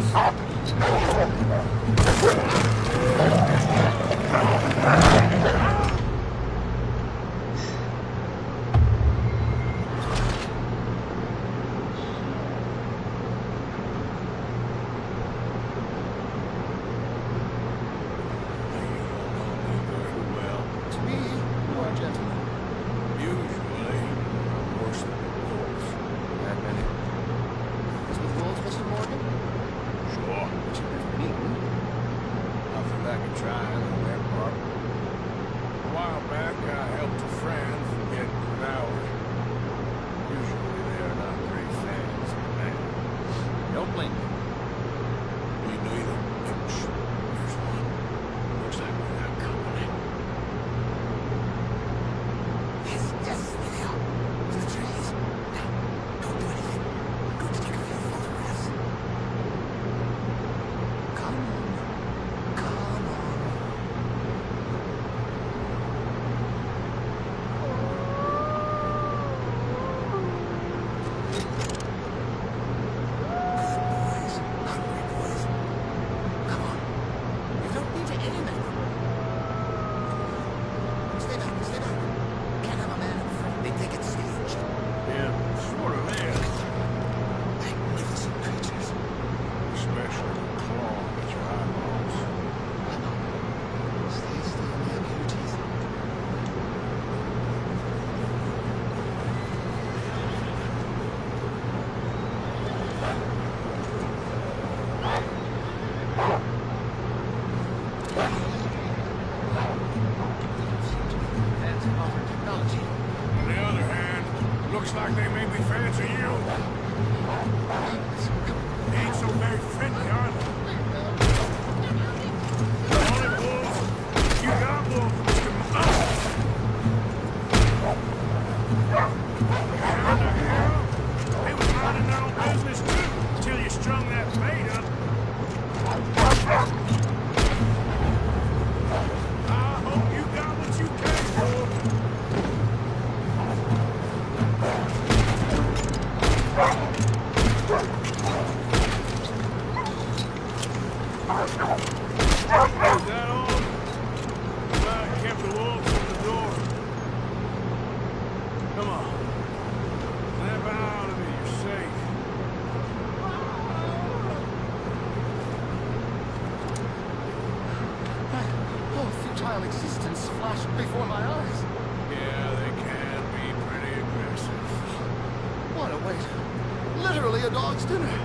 Existence flashed before my eyes. Yeah, they can be pretty aggressive. What a wait. Literally a dog's dinner.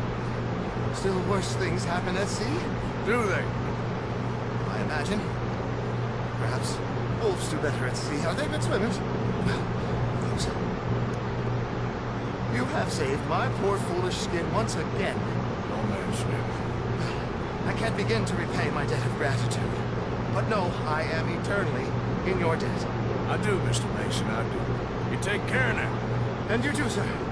Still worse things happen at sea? Do they? I imagine. Perhaps wolves do better at sea. Are they good swimmers? Well, those. You have saved my poor foolish skin once again. No mention it. I can't begin to repay my debt of gratitude. But no, I am eternally in your debt. I do, Mr. Mason, I do. You take care now. And you too, sir.